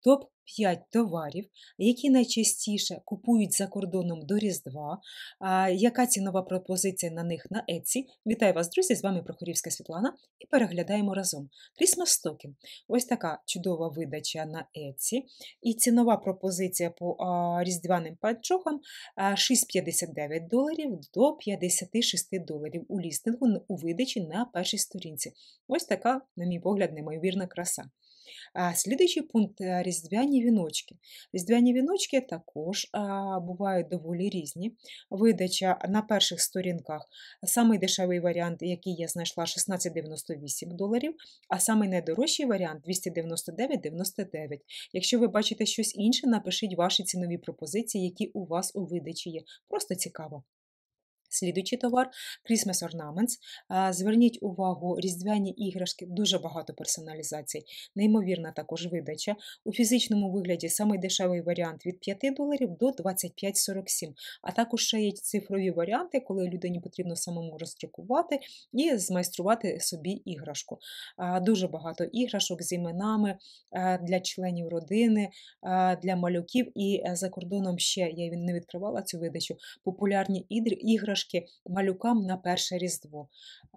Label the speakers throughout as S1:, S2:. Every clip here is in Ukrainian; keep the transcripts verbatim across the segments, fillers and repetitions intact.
S1: топ п'ять товарів, які найчастіше купують за кордоном до Різдва, а, яка цінова пропозиція на них на Etsy. Вітаю вас, друзі! З вами Прохорівська Світлана і переглядаємо разом. Christmas Token. Ось така чудова видача на Etsy. І цінова пропозиція по а, різдвяним панчохам а, шість п'ятдесят дев'ять доларів до п'ятдесят шість доларів у лістингу у видачі на першій сторінці. Ось така, на мій погляд, неймовірна краса. А, Слідуючий пункт – різдвяні віночки. Різдвяні віночки також а, бувають доволі різні. Видача на перших сторінках. Самий дешевий варіант, який я знайшла, шістнадцять дев'яносто вісім доларів, а самий найдорожчий варіант – двісті дев'яносто дев'ять дев'яносто дев'ять. Якщо ви бачите щось інше, напишіть ваші цінові пропозиції, які у вас у видачі є. Просто цікаво. Слідуючий товар – Christmas Ornaments. Зверніть увагу, різдвяні іграшки, дуже багато персоналізацій, неймовірна також видача. У фізичному вигляді самий дешевий варіант від п'яти доларів до двадцять п'ять сорок сім. А також ще є цифрові варіанти, коли людині потрібно самому роздрукувати і змайструвати собі іграшку. Дуже багато іграшок з іменами для членів родини, для малюків. І за кордоном ще, я не відкривала цю видачу, популярні іграшки малюкам на перше Різдво.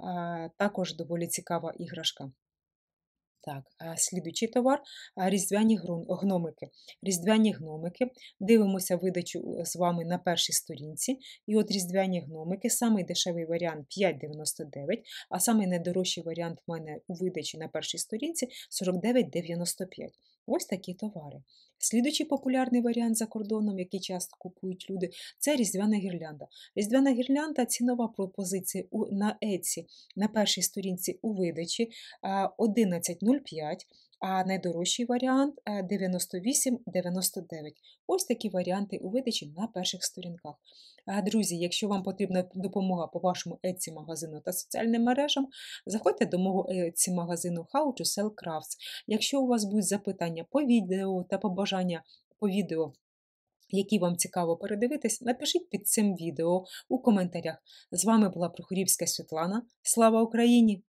S1: Також доволі цікава іграшка. Так, слідуючий товар – різдвяні гномики. Різдвяні гномики. Дивимося видачу з вами на першій сторінці. І от різдвяні гномики, самий дешевий варіант – п'ять дев'яносто дев'ять, а самий найдорожчий варіант в мене у видачі на першій сторінці – сорок дев'ять дев'яносто п'ять. Ось такі товари. Слідуючий популярний варіант за кордоном, який часто купують люди, це різдвяна гірлянда. Різдвяна гірлянда – цінова пропозиція на Etsy на першій сторінці у видачі одинадцять нуль п'ять, а найдорожчий варіант – дев'яносто вісім дев'яносто дев'ять. Ось такі варіанти у видачі на перших сторінках. Друзі, якщо вам потрібна допомога по вашому Etsy-магазину та соціальним мережам, заходьте до мого Etsy-магазину How to Sell Crafts. Якщо у вас будуть запитання по відео та побажання по відео, які вам цікаво передивитись, напишіть під цим відео у коментарях. З вами була Прохорівська Світлана. Слава Україні!